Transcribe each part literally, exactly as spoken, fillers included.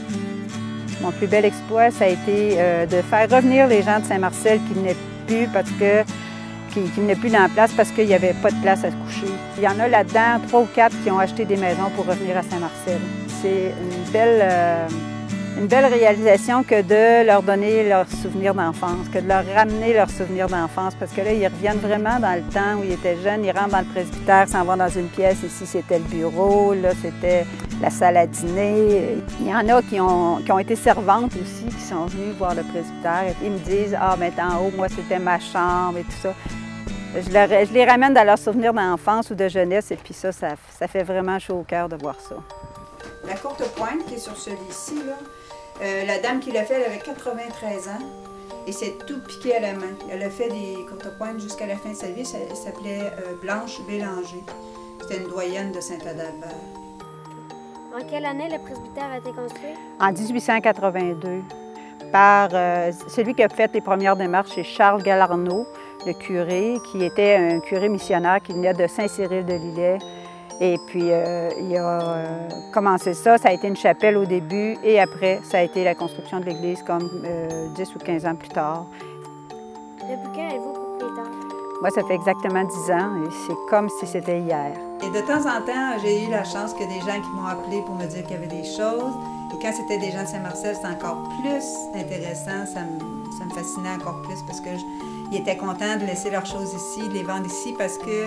Mon plus bel exploit, ça a été euh, de faire revenir les gens de Saint-Marcel qui venaient plus parce que qui, qui venaient plus dans la place parce qu'il n'y avait pas de place à se coucher. Il y en a là-dedans trois ou quatre qui ont acheté des maisons pour revenir à Saint-Marcel. C'est une belle, euh, une belle réalisation que de leur donner leurs souvenirs d'enfance, que de leur ramener leurs souvenirs d'enfance, parce que là, ils reviennent vraiment dans le temps où ils étaient jeunes, ils rentrent dans le presbytère, s'en vont dans une pièce, ici c'était le bureau, là c'était la salle à dîner. Il y en a qui ont, qui ont été servantes aussi, qui sont venues voir le presbytère. Ils me disent « Ah, mais en haut, moi c'était ma chambre » et tout ça. Je, leur, je les ramène dans leurs souvenirs d'enfance ou de jeunesse, et puis ça, ça, ça fait vraiment chaud au cœur de voir ça. La courte pointe qui est sur celui-ci, là, euh, la dame qui l'a fait, elle avait quatre-vingt-treize ans et c'est tout piqué à la main. Elle a fait des courtes pointes jusqu'à la fin de sa vie. Elle s'appelait euh, Blanche Bélanger. C'était une doyenne de Saint-Adalbert. En quelle année le presbytère a été construit? En dix-huit cent quatre-vingt-deux, par euh, celui qui a fait les premières démarches, c'est Charles Galarneau, le curé, qui était un curé missionnaire qui venait de Saint-Cyril-de-Lillet. Et puis, euh, il a euh, commencé ça. Ça a été une chapelle au début et après, ça a été la construction de l'église comme euh, dix ou quinze ans plus tard. Depuis quand êtes-vous propriétaire? Moi, ça fait exactement dix ans et c'est comme si c'était hier. Et de temps en temps, j'ai eu la chance que des gens qui m'ont appelé pour me dire qu'il y avait des choses. Et quand c'était des gens de Saint-Marcel, c'était encore plus intéressant. Ça me, ça me fascinait encore plus parce qu'ils étaient contents de laisser leurs choses ici, de les vendre ici parce que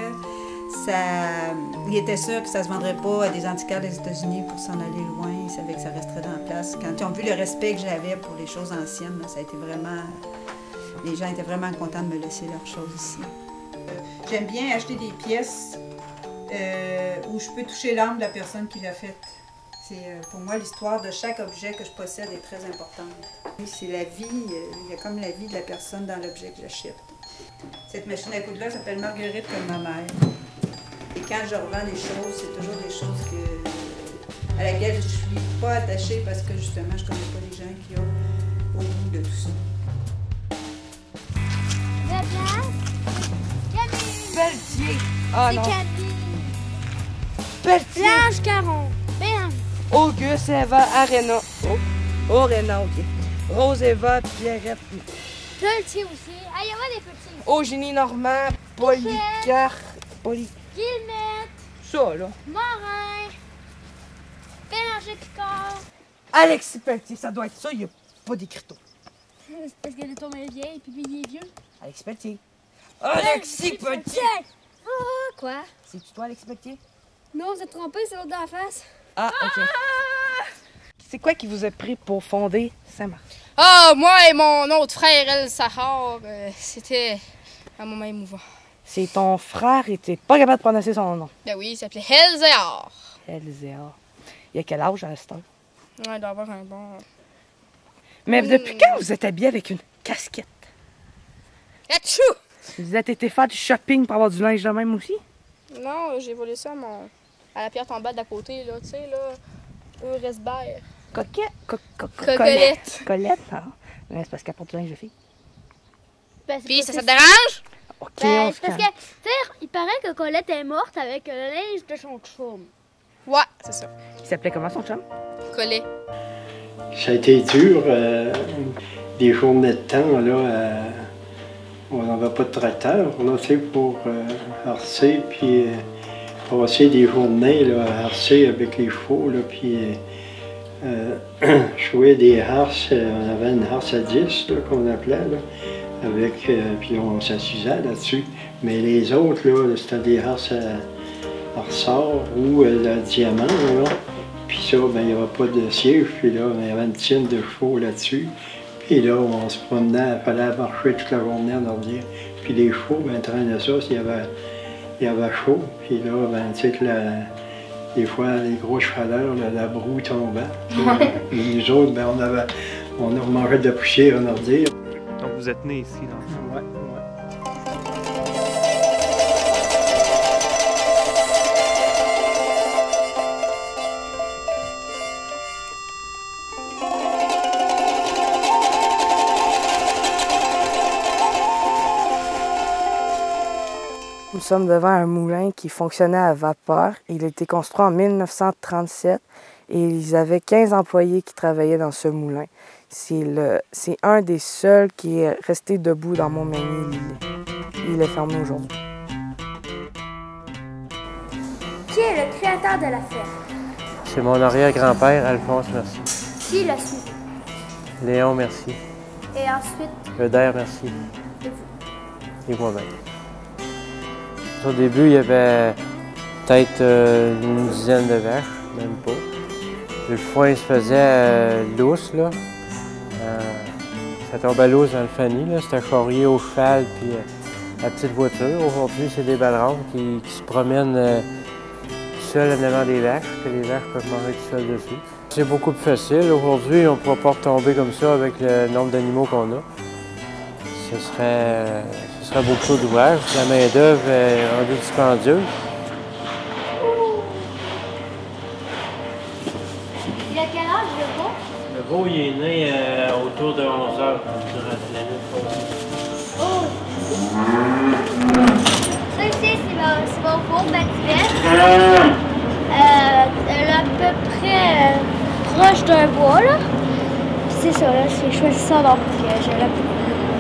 ça, ils étaient sûrs que ça ne se vendrait pas à des antiquaires des États-Unis pour s'en aller loin. Ils savaient que ça resterait dans la place. Quand ils ont vu le respect que j'avais pour les choses anciennes, là, ça a été vraiment... Les gens étaient vraiment contents de me laisser leurs choses ici. J'aime bien acheter des pièces euh, où je peux toucher l'âme de la personne qui l'a faite. C'est, euh, pour moi, l'histoire de chaque objet que je possède est très importante. C'est la vie, euh, il y a comme la vie de la personne dans l'objet que j'achète. Cette machine à coudre-là s'appelle Marguerite comme ma mère. Et quand je revends des choses, c'est toujours des choses que, à laquelle je ne suis pas attachée parce que justement, je ne connais pas les gens qui ont au bout de tout ça. Pelletier. Ah non. Camille. Pelletier. Blanche Caron. Blanche. Auguste Eva Arena. Oh, Arena, ok. Rose Eva Pierrette. Pelletier aussi. Ah, il y a des petits. Eugénie Normand. Polycar. Poly. Guillemette. Ça, là. Morin. Bélanger Picard. Alexis Pelletier, ça doit être ça, il n'y a pas d'écriteau. C'est parce que le tombe est vieille et puis lui, il est vieux. Alexis Pelletier. Alexis Pelletier! Ah, quoi? C'est-tu toi, Alexis Pelletier? Non, vous êtes trompé, c'est l'autre d'en face. Ah, ok. C'est quoi qui vous a pris pour fonder Saint-Marc? Ah, moi et mon autre frère, El Sahar, euh, c'était un moment émouvant. C'est ton frère et t'es pas capable de prononcer son nom. Ben oui, il s'appelait El Zahar. Elzéa. Il a quel âge à cette heure? Ouais, il doit avoir un bon... Mais Mm. depuis quand vous êtes habillé avec une casquette? Achou! Vous êtes été faire du shopping pour avoir du linge de même aussi? Non, j'ai volé ça à, mon... à la pierre tombale d'à côté, là, tu sais, là, Euresbert. Coquette? Co co co Cocolette. Colette? Ah. Mais c'est parce qu'elle porte du linge de fille. Ben, Puis, ça, ça te dérange? Ok, Ben, on se c'est parce calme. que, tu sais, il paraît que Colette est morte avec le linge de son chum. Ouais, c'est ça. Il s'appelait comment son chum? Collet. Ça a été dur, euh, des journées de temps, là, euh, on n'avait pas de tracteur, là, tu sais, pour euh, harcer, puis euh, passer des journées, là, à harcer avec les chevaux, là, puis euh, jouer des harces, euh, on avait une harce à dix, là, qu'on appelait, là, avec, euh, puis on s'assisait là-dessus, mais les autres, là, c'était des harces à, à ressort ou euh, à diamant, là. Puis ça, ben, il n'y avait pas de siège, puis là, ben, il y avait une tienne de chevaux là-dessus. Puis là, on se promenait, il fallait marcher toute la journée en ordi. Puis les chevaux, ben, traînaient ça, il y avait, il y avait chaud. Puis là, ben, tu sais que la, des fois, les grosses chaleurs, la, la broue tombait. Ouais. Nous autres, ben, on avait, on mangeait de la poussière en ordi. Donc vous êtes né ici, dans le fond? Ouais, ouais. Nous sommes devant un moulin qui fonctionnait à vapeur. Il a été construit en mille neuf cent trente-sept Et ils avaient quinze employés qui travaillaient dans ce moulin. C'est un des seuls qui est resté debout dans Montmagny. Il est fermé aujourd'hui. Qui est le créateur de la ferme? C'est mon arrière-grand-père, Alphonse Mercier. Qui l'a suivi? Léon Mercier. Et ensuite? Eudaire Mercier. Et vous? Et moi-même. Au début, il y avait peut-être euh, une dizaine de vaches, même pas. Le foin se faisait euh, lousse, là. Euh, ça tombait lousse dans le fanny, là. C'était charrié au cheval puis euh, la petite voiture. Aujourd'hui, c'est des ballerons qui, qui se promènent euh, seuls en avant des vaches, que les vaches peuvent manger tout seuls dessus. C'est beaucoup plus facile. Aujourd'hui, on ne pourra pas retomber comme ça avec le nombre d'animaux qu'on a. Ce serait, ce serait beaucoup trop d'ouvrage. La main-d'œuvre est rendue dispendieuse. Il a quel âge, le veau? Le veau, il est né euh, autour de onze heures durant la nuit. Oh! Ça ici, c'est mon veau, Mathilde. Euh, elle est à peu près euh, proche d'un bois, là. C'est ça, là, j'ai choisi ça donc euh, je l'aime beaucoup.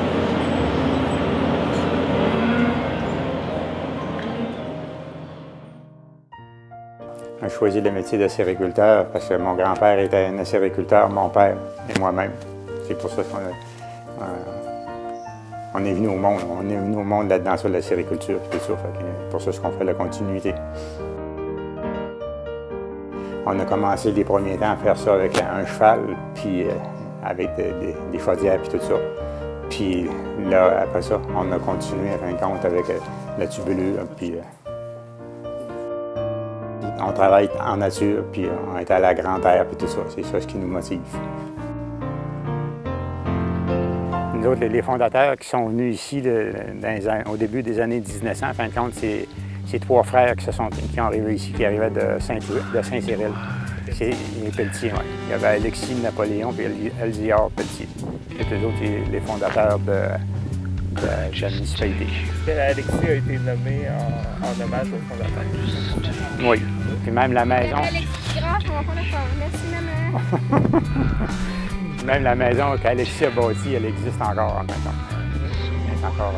J'ai choisi le métier de sériculteur parce que mon grand-père était un sériculteur, mon père et moi-même. C'est pour ça qu'on euh, on est venu au monde. On est venu au monde là-dedans sur la sériculture et tout ça. C'est pour ça qu'on fait la continuité. On a commencé les premiers temps à faire ça avec un cheval, puis euh, avec des, des, des chaudières et tout ça. Puis là, après ça, on a continué à fin de compte avec euh, la tubulure. Puis, euh, on travaille en nature, puis on est à la grande air, puis tout ça. C'est ça ce qui nous motive. Nous autres, les fondateurs qui sont venus ici le, dans les, au début des années mille neuf cents, en fin de compte, c'est ces trois frères qui, se sont, qui sont arrivés ici, qui arrivaient de Saint-Cyril. C'est les Pelletier, oui. Il y avait Alexis Napoléon et Elziard Pelletier. C'est eux autres les, les fondateurs de, de, de la municipalité. Alexis a été nommé en, en hommage aux fondateurs. Oui. Puis même la maison. Alexis Grand, on va faire merci, maman. Même la maison qu'Alexis a bâtie, elle existe encore en même temps. Elle est encore.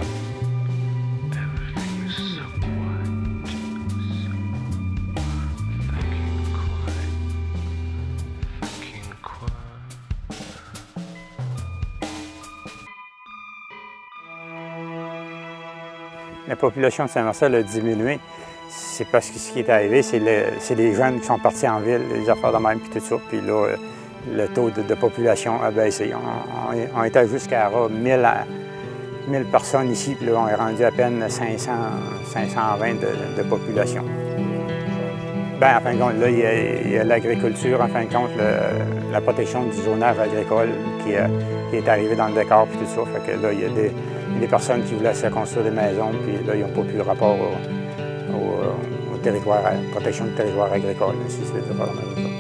La population de Saint-Marcel a diminué. C'est parce que ce qui est arrivé, c'est le, les jeunes qui sont partis en ville, les affaires de même, puis tout ça. Puis là, le taux de, de population a baissé. On, on, on était jusqu'à mille, mille personnes ici, puis là, on est rendu à peine cinq cents, cinq cent vingt de, de population. Bien, en fin de compte, là, il y a, a l'agriculture, en fin de compte, le, la protection du zonage agricole qui, a, qui est arrivé dans le décor, puis tout ça. Fait que là, il y a des, des personnes qui voulaient se construire des maisons, puis là, ils n'ont pas pu rapport au, au, au territoire, à la protection du territoire agricole, si c'est pas comme ça.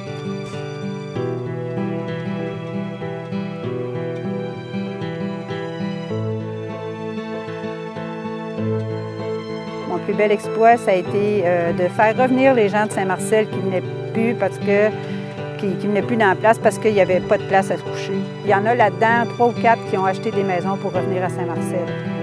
Mon plus bel exploit, ça a été euh, de faire revenir les gens de Saint-Marcel qui venaient plus parce que qui, qui venaient plus dans la place parce qu'il n'y avait pas de place à se coucher. Il y en a là-dedans trois ou quatre qui ont acheté des maisons pour revenir à Saint-Marcel.